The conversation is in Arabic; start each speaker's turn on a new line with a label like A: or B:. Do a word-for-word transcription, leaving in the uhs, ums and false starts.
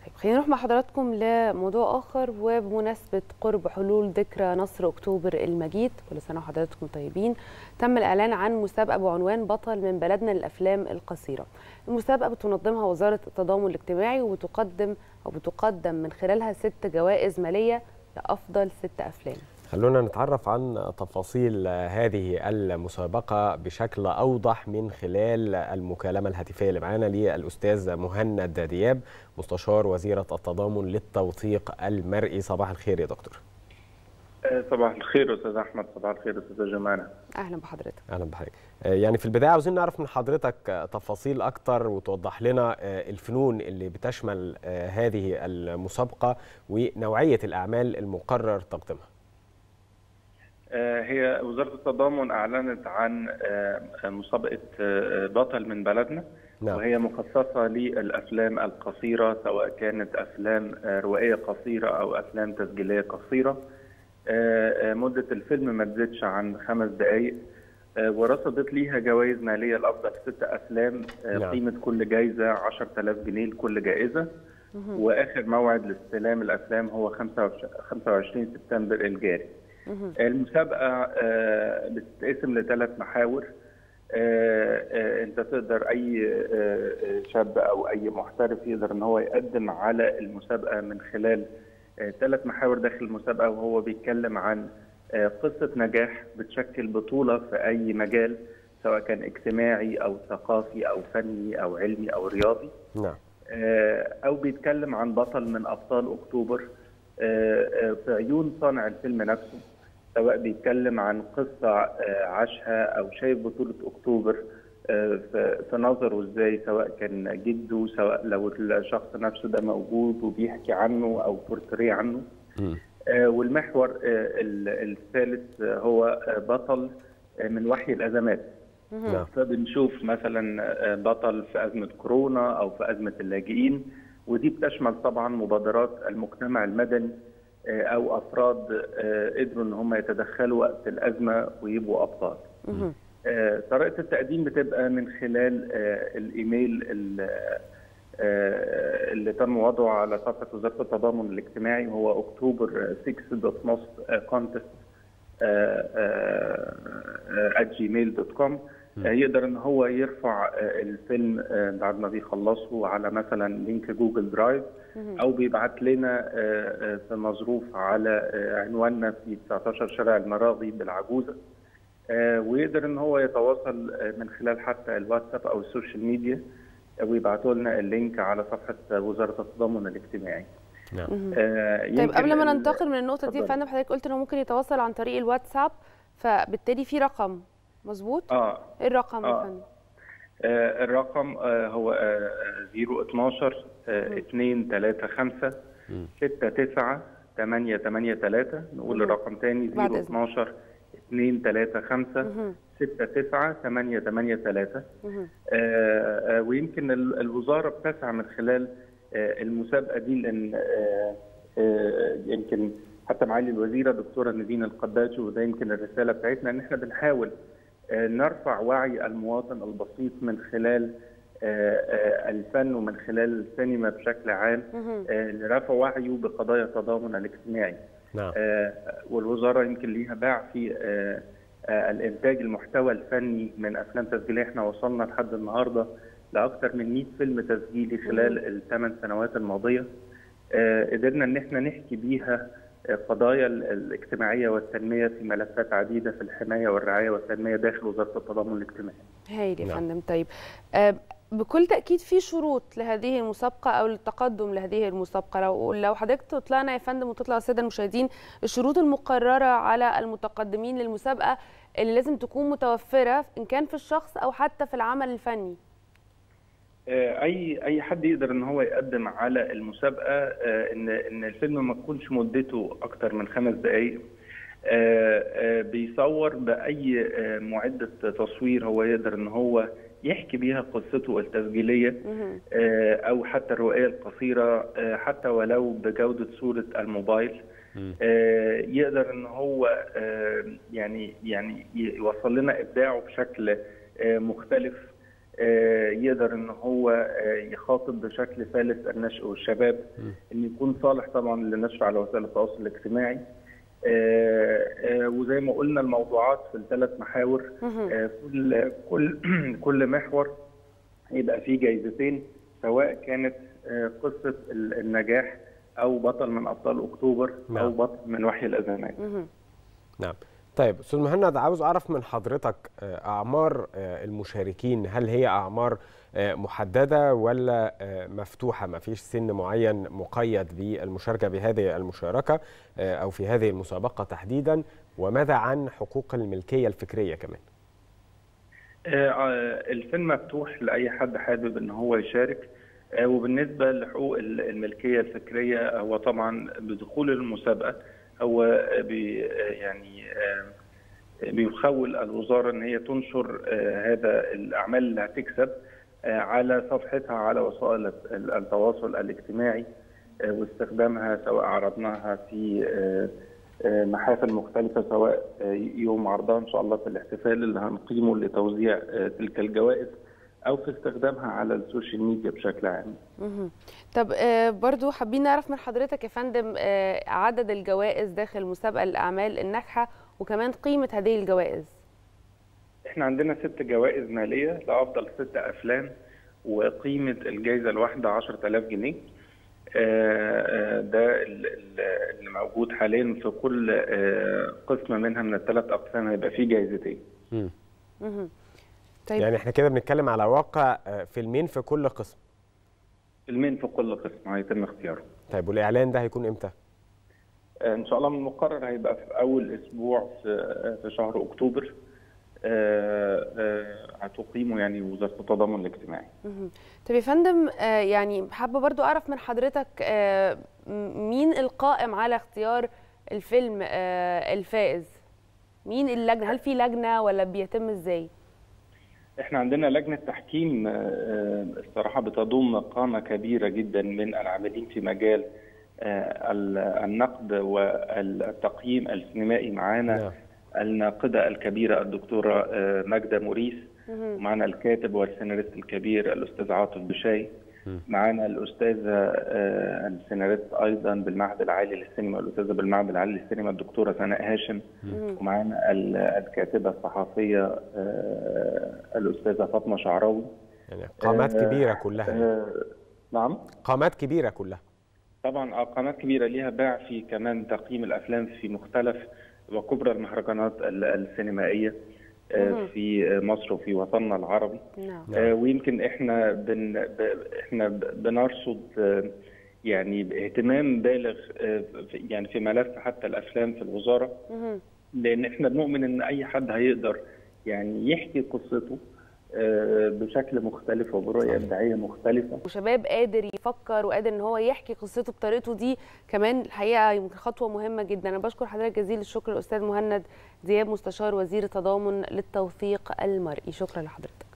A: طيب خلينا نروح مع حضراتكم لموضوع آخر، وبمناسبة قرب حلول ذكرى نصر أكتوبر المجيد، كل سنة وحضراتكم طيبين. تم الإعلان عن مسابقة بعنوان بطل من بلدنا للأفلام القصيرة. المسابقة بتنظمها وزارة التضامن الاجتماعي، وتقدم أو بتقدم من خلالها ست جوائز مالية لأفضل ست أفلام.
B: خلونا نتعرف عن تفاصيل هذه المسابقة بشكل أوضح من خلال المكالمة الهاتفية اللي معانا للأستاذ مهند دياب، مستشار وزيرة التضامن للتوثيق المرئي. صباح الخير يا دكتور.
C: صباح الخير أستاذ أحمد. صباح الخير أستاذ جمانة.
A: أهلا بحضرتك.
B: أهلا بحضرتك. يعني في البداية عاوزين نعرف من حضرتك تفاصيل أكتر وتوضح لنا الفنون اللي بتشمل هذه المسابقة ونوعية الأعمال المقرر تقديمها.
C: هي وزارة التضامن أعلنت عن مسابقة بطل من بلدنا. نعم. وهي مخصصة للأفلام القصيرة، سواء كانت أفلام روائية قصيرة أو أفلام تسجيلية قصيرة. مدة الفيلم ما تزيدش عن خمس دقائق، ورصدت ليها جوائز مالية لأفضل ست أفلام. نعم. قيمة كل جائزة عشرة آلاف جنيه لكل جائزة. مه. وآخر موعد لاستلام الأفلام هو خمسة وعشرين سبتمبر الجاري. المسابقة بتتقسم لثلاث محاور. انت تقدر اي شاب او اي محترف يقدر ان هو يقدم على المسابقة من خلال ثلاث محاور داخل المسابقة، وهو بيتكلم عن قصة نجاح بتشكل بطولة في اي مجال، سواء كان اجتماعي او ثقافي او فني او علمي او رياضي. نعم. او بيتكلم عن بطل من ابطال اكتوبر في عيون صانع الفيلم نفسه، سواء بيتكلم عن قصة عاشها أو شايف بطولة أكتوبر في نظره إزاي، سواء كان جده، سواء لو الشخص نفسه ده موجود وبيحكي عنه أو بورتريه عنه. م. والمحور الثالث هو بطل من وحي الأزمات. م. فبنشوف مثلا بطل في أزمة كورونا أو في أزمة اللاجئين، ودي بتشمل طبعا مبادرات المجتمع المدني أو أفراد قدروا إن هم يتدخلوا وقت الأزمة ويبقوا أبطال. طريقة التقديم بتبقى من خلال الإيميل اللي تم وضعه على صفحة وزارة التضامن الاجتماعي، هو أكتوبر ستة دوت موست كونتست آت جيميل دوت كوم. يقدر إن هو يرفع الفيلم بعد ما بيخلصه على مثلا لينك جوجل درايف، أو بيبعت لنا في مظروف على عنواننا في تسعتاشر شارع المراغي بالعجوزة، ويقدر إن هو يتواصل من خلال حتى الواتساب أو السوشيال ميديا، ويبعتوا لنا اللينك على صفحة وزارة التضامن الاجتماعي.
A: نعم. آه طيب قبل ما ننتقل من النقطة دي يا فندم، حضرتك قلت إنه ممكن يتواصل عن طريق الواتساب، فبالتالي في رقم مظبوط؟
C: اه
A: ايه الرقم يا فندم؟
C: آه الرقم آه هو صفر اتناشر اتنين تلاتة خمسة ستة تسعة تمانية تمانية تلاتة. نقول الرقم تاني صفر اتناشر اتنين تلاتة خمسة ستة تسعة تمانية تمانية تلاتة. ويمكن الوزارة بتسعى من خلال آه المسابقة دي، لأن آه آه يمكن حتى معالي الوزيرة دكتورة نيفين القباشي، وده يمكن الرسالة بتاعتنا، ان احنا بنحاول نرفع وعي المواطن البسيط من خلال الفن ومن خلال السينما بشكل عام، لرفع وعيه بقضايا التضامن الاجتماعي. نعم. والوزارة يمكن ليها باع في الانتاج المحتوى الفني من افلام تسجيليه. احنا وصلنا لحد النهارده لاكثر من مئة فيلم تسجيلي خلال الثمان سنوات الماضيه. قدرنا ان احنا نحكي بيها قضايا الاجتماعية والتنمية في ملفات عديدة في الحماية والرعاية والتنمية داخل وزارة التضامن الاجتماعي.
A: هايل يا فندم. طيب آه بكل تأكيد في شروط لهذه المسابقة أو للتقدم لهذه المسابقة. لو لو حضرتك تطلعنا يا فندم وتطلع السادة المشاهدين الشروط المقررة على المتقدمين للمسابقة اللي لازم تكون متوفرة، إن كان في الشخص أو حتى في العمل الفني.
C: اي اي حد يقدر ان هو يقدم على المسابقه، ان ان الفيلم ما تكونش مدته اكتر من خمس دقائق، بيصور باي معده تصوير هو يقدر ان هو يحكي بيها قصته التسجيليه، او حتى الروايه القصيره، حتى ولو بجوده صوره الموبايل. يقدر ان هو يعني يعني يوصل لنا ابداعه بشكل مختلف يقدر ان هو يخاطب بشكل سلس النشء والشباب، ان يكون صالح طبعا للنشر على وسائل التواصل الاجتماعي. وزي ما قلنا الموضوعات في الثلاث محاور، كل كل كل محور يبقى فيه جايزتين، سواء كانت قصه النجاح او بطل من ابطال اكتوبر او بطل من وحي الازمات.
B: نعم. طيب استاذ مهند، عاوز اعرف من حضرتك اعمار المشاركين، هل هي اعمار محدده ولا مفتوحه، ما فيش سن معين مقيد بالمشاركه بهذه المشاركه او في هذه المسابقه تحديدا؟ وماذا عن حقوق الملكيه الفكريه كمان؟
C: الفيلم مفتوح لاي حد حابب ان هو يشارك. وبالنسبه لحقوق الملكيه الفكريه، هو طبعا بدخول المسابقه هو بي يعني بيخول الوزاره ان هي تنشر هذا الاعمال اللي هتكسب على صفحتها على وسائل التواصل الاجتماعي، واستخدامها سواء عرضناها في محافل مختلفه، سواء يوم عرضها ان شاء الله في الاحتفال اللي هنقيمه لتوزيع تلك الجوائز، او في استخدامها على السوشيال ميديا بشكل عام.
A: طب برضو حابين نعرف من حضرتك يا فندم عدد الجوائز داخل مسابقه الاعمال الناجحه، وكمان قيمه هذه الجوائز.
C: احنا عندنا ست جوائز ماليه لافضل ست افلام، وقيمه الجائزه الواحده عشرة آلاف جنيه. ده اللي موجود حاليا في كل قسم منها من الثلاث اقسام هيبقى فيه جائزتين.
A: طيب.
B: يعني احنا كده بنتكلم على واقع فيلمين في كل قسم.
C: فيلمين في كل قسم هيتم اختياره.
B: طيب والاعلان ده هيكون امتى؟
C: ان شاء الله من المقرر هيبقى في اول اسبوع في في شهر اكتوبر. هتقيمه يعني وزاره التضامن الاجتماعي.
A: طب يا فندم، يعني حابه برضو اعرف من حضرتك مين القائم على اختيار الفيلم الفائز؟ مين اللجنه؟ هل في لجنه ولا بيتم ازاي؟
C: احنا عندنا لجنه تحكيم الصراحه بتضم قامه كبيره جدا من العاملين في مجال النقد والتقييم السينمائي. معانا الناقده الكبيره الدكتوره ماجده موريس، ومعانا الكاتب والسيناريست الكبير الاستاذ عاطف بشاي، معانا الاستاذه السيناريست ايضا بالمعهد العالي للسينما الاستاذه بالمعهد العالي للسينما الدكتوره سناء هاشم، ومعانا الكاتبه الصحفيه الاستاذه فاطمه شعراوي.
B: يعني قامات كبيره كلها.
C: نعم،
B: قامات كبيره كلها.
C: طبعا قامات كبيره ليها باع في كمان تقييم الافلام في مختلف وكبرى المهرجانات السينمائيه في مصر وفي وطننا العربي. نعم. ويمكن احنا بن احنا بنرصد يعني باهتمام بالغ يعني في ملف حتى الافلام في الوزاره، لان احنا بنؤمن ان اي حد هيقدر يعني يحكي قصته بشكل مختلف وبرؤيه ابداعيه مختلفه،
A: وشباب قادر يفكر وقادر ان هو يحكي قصته بطريقته دي كمان، الحقيقه يمكن خطوه مهمه جدا. انا بشكر حضرتك جزيل الشكر الاستاذ مهند دياب، مستشار وزير التضامن للتوثيق المرئي. شكرا لحضرتك.